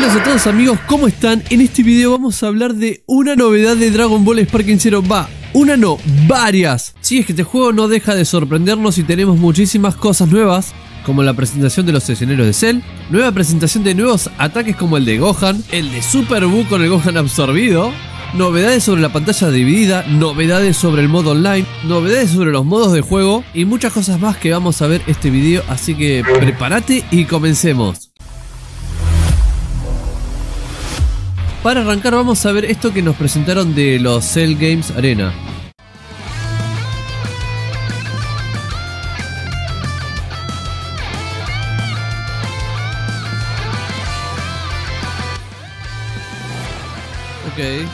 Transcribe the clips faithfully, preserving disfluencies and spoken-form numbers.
Buenas a todos amigos, ¿cómo están? En este video vamos a hablar de una novedad de Dragon Ball Sparking Zero. Va, una no, varias. Sí, es que este juego no deja de sorprendernos y tenemos muchísimas cosas nuevas, como la presentación de los escenarios de Cell, nueva presentación de nuevos ataques como el de Gohan, el de Super Buu con el Gohan absorbido, novedades sobre la pantalla dividida, novedades sobre el modo online, novedades sobre los modos de juego y muchas cosas más que vamos a ver este video, así que prepárate y comencemos. Para arrancar vamos a ver esto que nos presentaron de los Cell Games Arena. Ok.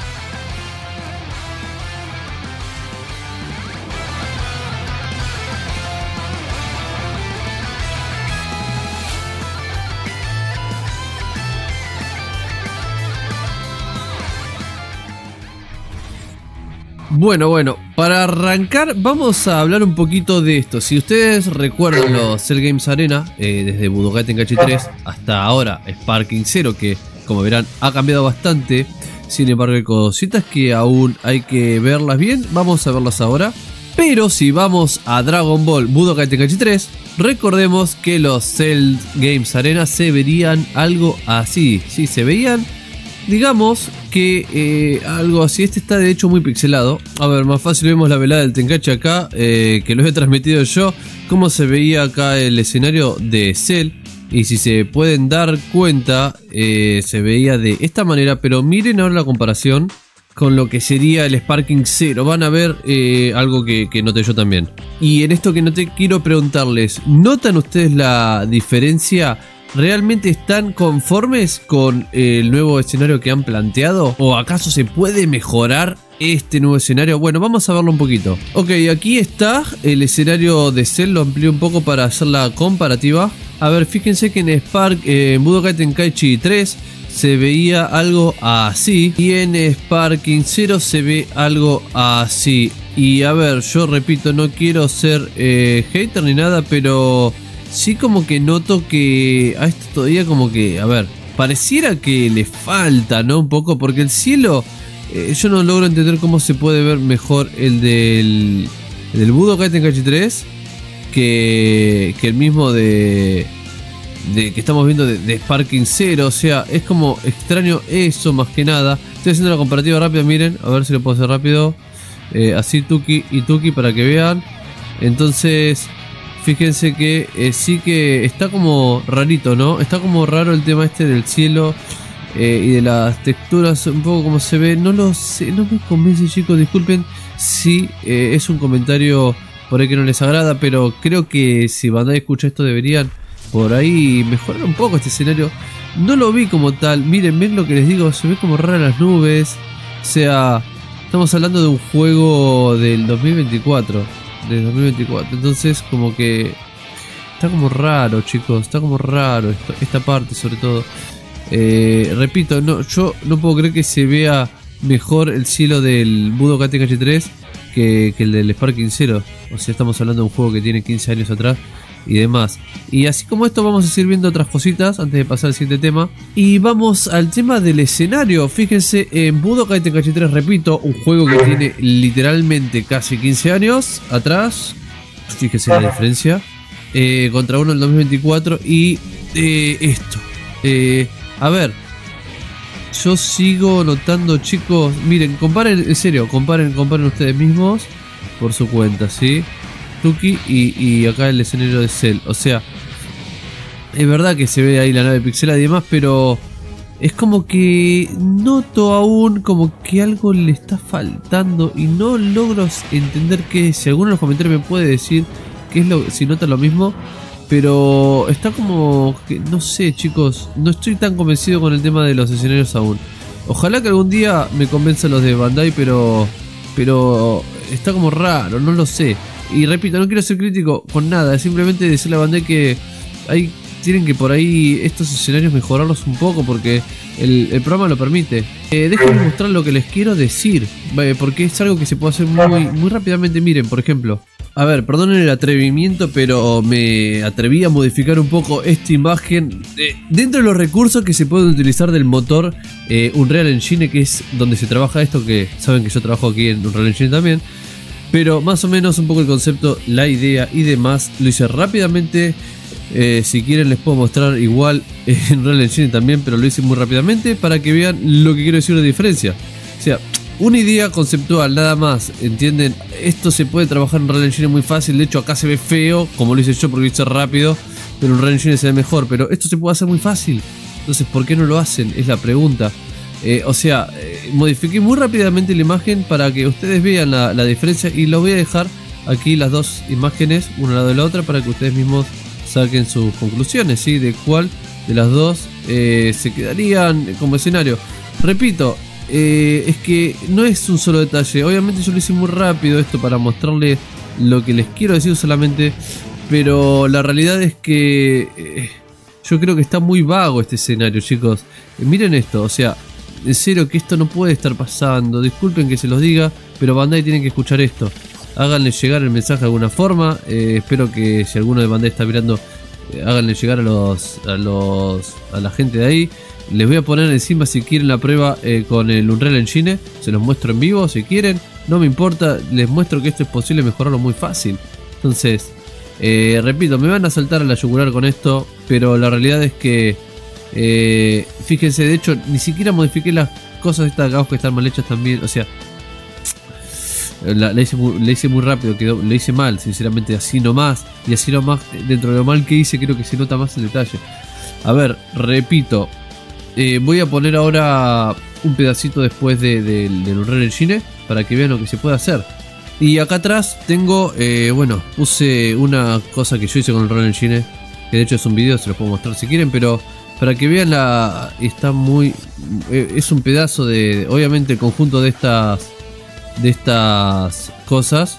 Bueno, bueno, para arrancar vamos a hablar un poquito de esto. Si ustedes recuerdan los Cell Games Arena, eh, desde Budokai Tenkaichi tres hasta ahora Sparking Zero, que como verán ha cambiado bastante. Sin embargo hay cositas que aún hay que verlas bien, vamos a verlas ahora. Pero si vamos a Dragon Ball Budokai Tenkaichi tres, recordemos que los Cell Games Arena se verían algo así. Sí, se veían, digamos que eh, algo así. Este está de hecho muy pixelado. A ver, más fácil vemos la velada del Tenkaichi acá, eh, que lo he transmitido yo. Cómo se veía acá el escenario de Cell. Y si se pueden dar cuenta, eh, se veía de esta manera. Pero miren ahora la comparación con lo que sería el Sparking Zero. Van a ver eh, algo que, que noté yo también. Y en esto que noté quiero preguntarles, ¿notan ustedes la diferencia? ¿Realmente están conformes con el nuevo escenario que han planteado? ¿O acaso se puede mejorar este nuevo escenario? Bueno, vamos a verlo un poquito. Ok, aquí está el escenario de Cell. Lo amplié un poco para hacer la comparativa. A ver, fíjense que en Spark, eh, en Budokai Tenkaichi tres se veía algo así. Y en Sparking Zero se ve algo así. Y a ver, yo repito, no quiero ser eh, hater ni nada, pero sí como que noto que a esto todavía como que, a ver, pareciera que le falta, ¿no? Un poco, porque el cielo, eh, yo no logro entender cómo se puede ver mejor el del, el del Budokai Tenkaichi tres que, que el mismo de, de que estamos viendo de, de Sparking Zero. O sea, es como extraño eso más que nada. Estoy haciendo la comparativa rápida, miren, a ver si lo puedo hacer rápido. Eh, así Tuki y Tuki para que vean. Entonces fíjense que eh, sí que está como rarito, ¿no? Está como raro el tema este del cielo eh, y de las texturas, un poco como se ve. No lo sé, no me convence, chicos, disculpen si eh, es un comentario por ahí que no les agrada, pero creo que si Bandai escucha esto deberían por ahí mejorar un poco este escenario. No lo vi como tal, miren, ven lo que les digo, se ve como rara las nubes. O sea, estamos hablando de un juego del dos mil veinticuatro. De dos mil veinticuatro, entonces como que está como raro, chicos, está como raro esto, esta parte sobre todo. Eh, repito, no, yo no puedo creer que se vea mejor el cielo del Budokai Tenkaichi tres que, que el del Sparking Zero. O sea, estamos hablando de un juego que tiene quince años atrás y demás. Y así como esto vamos a seguir viendo otras cositas antes de pasar al siguiente tema. Y vamos al tema del escenario. Fíjense, en Budokai Tenkaichi tres, repito, un juego que tiene literalmente casi quince años atrás. Fíjense la diferencia. Eh, contra uno del dos mil veinticuatro y eh, esto. Eh, a ver, yo sigo notando, chicos. Miren, comparen, en serio, comparen, comparen ustedes mismos por su cuenta, ¿sí? Tuki y, y acá el escenario de Cell. O sea, es verdad que se ve ahí la nave pixelada y demás, pero es como que noto aún como que algo le está faltando y no logro entender qué es. Si alguno en los comentarios me puede decir qué es lo, si nota lo mismo, pero está como que no sé, chicos, no estoy tan convencido con el tema de los escenarios aún. Ojalá que algún día me convenzan los de Bandai, pero pero está como raro, no lo sé. Y repito, no quiero ser crítico con nada, es simplemente decirle a Bandai que hay, tienen que por ahí estos escenarios mejorarlos un poco porque el, el programa lo permite. Eh, déjenme mostrar lo que les quiero decir, porque es algo que se puede hacer muy, muy rápidamente. Miren, por ejemplo, A ver, perdonen el atrevimiento, pero me atreví a modificar un poco esta imagen. Eh, dentro de los recursos que se pueden utilizar del motor eh, Unreal Engine, que es donde se trabaja esto, que saben que yo trabajo aquí en Unreal Engine también. Pero más o menos un poco el concepto, la idea y demás, lo hice rápidamente. Eh, si quieren les puedo mostrar igual en Unreal Engine también, pero lo hice muy rápidamente para que vean lo que quiero decir de diferencia. O sea, una idea conceptual, nada más, ¿entienden? Esto se puede trabajar en Unreal Engine muy fácil. De hecho acá se ve feo, como lo hice yo porque lo hice rápido, pero en Unreal Engine se ve mejor. Pero esto se puede hacer muy fácil. Entonces, ¿por qué no lo hacen? Es la pregunta. Eh, o sea, eh, modifiqué muy rápidamente la imagen para que ustedes vean la, la diferencia. Y lo voy a dejar aquí las dos imágenes, una al lado de la otra, para que ustedes mismos saquen sus conclusiones, ¿sí? De cuál de las dos eh, se quedarían como escenario. Repito, eh, es que no es un solo detalle. Obviamente yo lo hice muy rápido esto para mostrarles lo que les quiero decir solamente. Pero la realidad es que eh, yo creo que está muy vago este escenario, chicos. Eh, miren esto, o sea, en serio que esto no puede estar pasando. Disculpen que se los diga, pero Bandai tiene que escuchar esto. Háganle llegar el mensaje de alguna forma. Eh, espero que si alguno de Bandai está mirando, eh, háganle llegar a los, a los a la gente de ahí. Les voy a poner encima si quieren la prueba eh, con el Unreal Engine. Se los muestro en vivo si quieren. No me importa, les muestro que esto es posible mejorarlo muy fácil. Entonces, eh, repito, me van a saltar a la yugular con esto, pero la realidad es que eh, fíjense, de hecho ni siquiera modifiqué las cosas estas de acá que están mal hechas también. O sea, La, la, hice muy, la hice muy rápido, quedó, lo hice mal, sinceramente, así nomás. Y así nomás, dentro de lo mal que hice, creo que se nota más el detalle. A ver, repito, eh, voy a poner ahora un pedacito después de, de, del Unreal Engine para que vean lo que se puede hacer. Y acá atrás tengo, eh, bueno, puse una cosa que yo hice con el Unreal Engine, que de hecho es un video, se los puedo mostrar si quieren, pero para que vean la... está muy... Eh, es un pedazo de... Obviamente el conjunto de estas... de estas cosas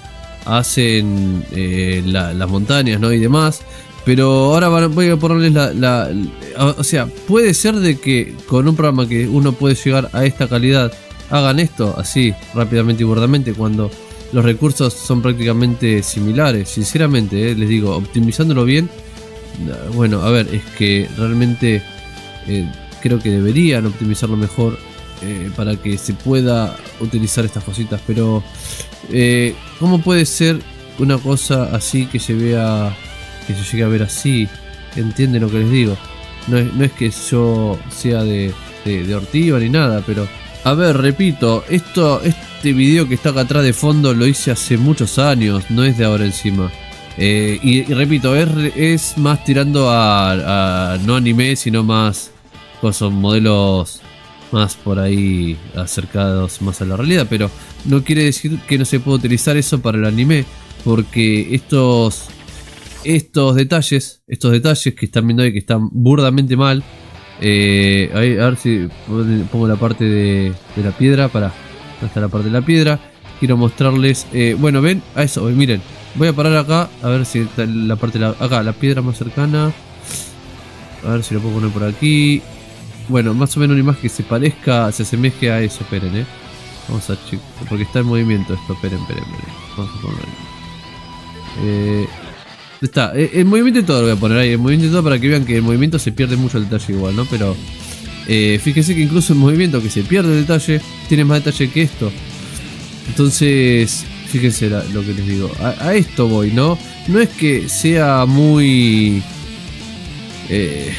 hacen eh, la, las montañas, ¿no? Y demás. Pero ahora van, voy a ponerles la, la, la... O sea, puede ser de que con un programa que uno puede llegar a esta calidad hagan esto así rápidamente y burdamente cuando los recursos son prácticamente similares. Sinceramente, eh, les digo, optimizándolo bien. Bueno, a ver, es que realmente eh, creo que deberían optimizarlo mejor. Eh, para que se pueda utilizar estas cositas, pero eh, ¿cómo puede ser una cosa así que se vea, que se llegue a ver así? ¿Entienden lo que les digo? No es, no es que yo sea de, de, de Ortiva ni nada, pero a ver, repito, esto, este video que está acá atrás de fondo lo hice hace muchos años, no es de ahora encima. Eh, y, y repito, es, es más tirando a, a no anime, sino más con modelos más por ahí acercados más a la realidad, pero no quiere decir que no se pueda utilizar eso para el anime, porque estos estos detalles, estos detalles que están viendo ahí que están burdamente mal, eh, ahí, a ver si pongo la parte de, de la piedra, para hasta la parte de la piedra, quiero mostrarles, eh, bueno, ven a eso, miren, voy a parar acá, a ver si está la parte de la, acá, la piedra más cercana, a ver si lo puedo poner por aquí. Bueno, más o menos una imagen que se parezca, se asemeje a eso, esperen, eh. Vamos a checar, porque está en movimiento esto, esperen, esperen, esperen. Vamos a poner ahí. Eh, está, eh, en movimiento y todo lo voy a poner ahí, en movimiento y todo para que vean que en movimiento se pierde mucho el detalle igual, ¿no? Pero eh, fíjense que incluso en movimiento que se pierde el detalle, tiene más detalle que esto. Entonces, fíjense la, lo que les digo, a, a esto voy, ¿no? No es que sea muy... Eh,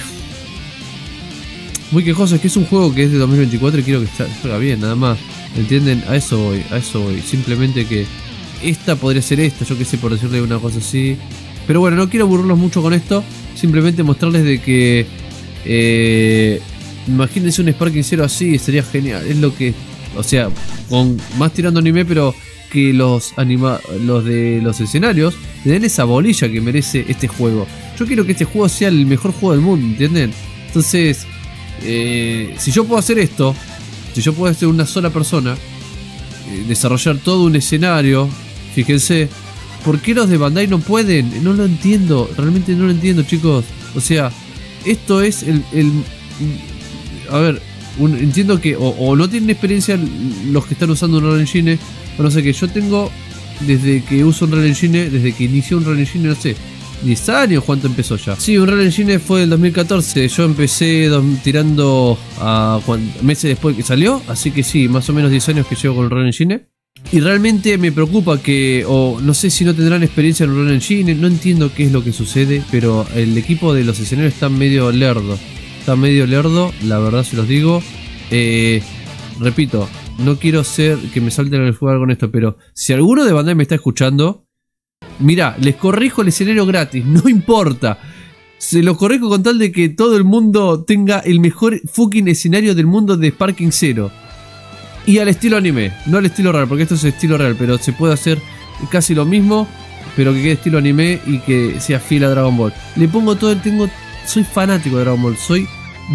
muy quejoso, es que es un juego que es de dos mil veinticuatro y quiero que salga bien, nada más. ¿Entienden? A eso voy, a eso voy. Simplemente que esta podría ser esta, yo que sé, por decirle una cosa así. Pero bueno, no quiero aburrirlos mucho con esto. Simplemente mostrarles de que... Eh, imagínense un Sparking Zero así, sería genial. Es lo que... O sea, con más tirando anime, pero que los anima los de los escenarios le den esa bolilla que merece este juego. Yo quiero que este juego sea el mejor juego del mundo, ¿entienden? Entonces... Eh, si yo puedo hacer esto, si yo puedo ser una sola persona, eh, desarrollar todo un escenario, fíjense, ¿por qué los de Bandai no pueden? No lo entiendo, realmente no lo entiendo, chicos. O sea, esto es el... el a ver, un, entiendo que o, o no tienen experiencia los que están usando Unreal Engine, o no sé qué. Yo tengo desde que uso Unreal Engine, desde que inició Unreal Engine, no sé, diez años, ¿cuánto empezó ya? Sí, Unreal Engine fue el dos mil catorce, yo empecé dos, tirando a meses después que salió, así que sí, más o menos diez años que llevo con Unreal Engine. Y realmente me preocupa que, o no sé si no tendrán experiencia en Unreal Engine, no entiendo qué es lo que sucede, pero el equipo de los escenarios está medio lerdo, está medio lerdo, la verdad se los digo. Eh, repito, no quiero ser que me salten al jugar con esto, pero si alguno de Bandai me está escuchando, mira, les corrijo el escenario gratis, no importa. Se lo corrijo con tal de que todo el mundo tenga el mejor fucking escenario del mundo de Sparking Zero. Y al estilo anime, no al estilo real, porque esto es estilo real, pero se puede hacer casi lo mismo, pero que quede estilo anime y que sea fiel a Dragon Ball. Le pongo todo, tengo, soy fanático de Dragon Ball, soy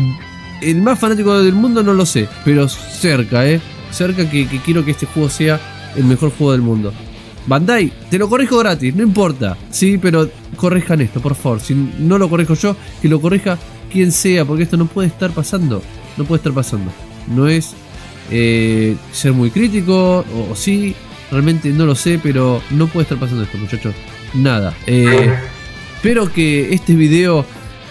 el más fanático del mundo, no lo sé, pero cerca, eh, cerca que, que quiero que este juego sea el mejor juego del mundo. Bandai, te lo corrijo gratis, no importa, sí, pero corrijan esto, por favor. Si no lo corrijo yo, que lo corrija quien sea, porque esto no puede estar pasando, no puede estar pasando. No es Eh, ser muy crítico, o, o sí, realmente no lo sé, pero no puede estar pasando esto, muchachos. Nada. Eh, espero que este video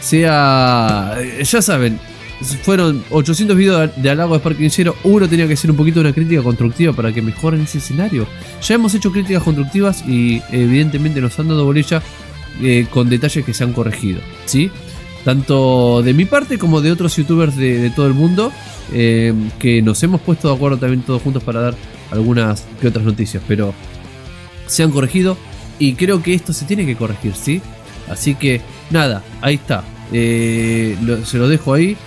sea, ya saben, fueron ochocientos videos de halago de Sparking Zero. Uno tenía que ser un poquito una crítica constructiva para que mejoren ese escenario. Ya hemos hecho críticas constructivas y evidentemente nos han dado bolilla eh, con detalles que se han corregido, ¿sí? Tanto de mi parte como de otros youtubers de, de todo el mundo. Eh, que nos hemos puesto de acuerdo también todos juntos para dar algunas que otras noticias, pero se han corregido y creo que esto se tiene que corregir, ¿sí? Así que nada, ahí está, eh, lo, se lo dejo ahí.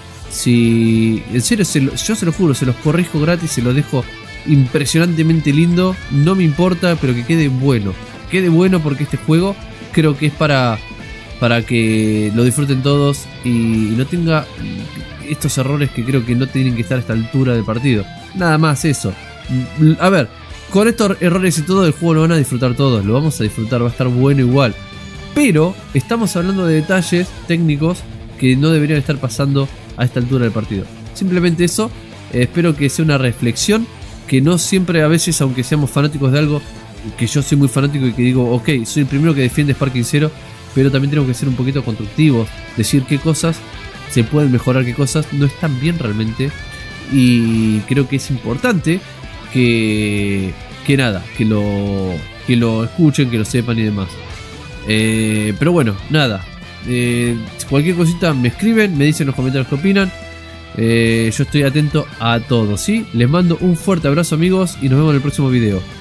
Si en serio, se lo, yo se lo juro, se los corrijo gratis, se los dejo impresionantemente lindo, no me importa, pero que quede bueno, quede bueno, porque este juego creo que es para, para que lo disfruten todos y no tenga estos errores que creo que no tienen que estar a esta altura del partido. Nada más eso. A ver, con estos errores y todo, el juego lo van a disfrutar todos. Lo vamos a disfrutar, va a estar bueno igual. Pero estamos hablando de detalles técnicos que no deberían estar pasando a esta altura del partido. Simplemente eso. Eh, espero que sea una reflexión. Que no siempre, a veces, aunque seamos fanáticos de algo, que yo soy muy fanático y que digo, ok, soy el primero que defiende Sparking Zero, pero también tengo que ser un poquito constructivos. Decir qué cosas se pueden mejorar, qué cosas no están bien realmente, y creo que es importante que, que nada, que lo, que lo escuchen, que lo sepan y demás. Eh, pero bueno, nada, eh, cualquier cosita me escriben, me dicen en los comentarios qué opinan. Eh, yo estoy atento a todo, ¿sí? Les mando un fuerte abrazo, amigos, y nos vemos en el próximo video.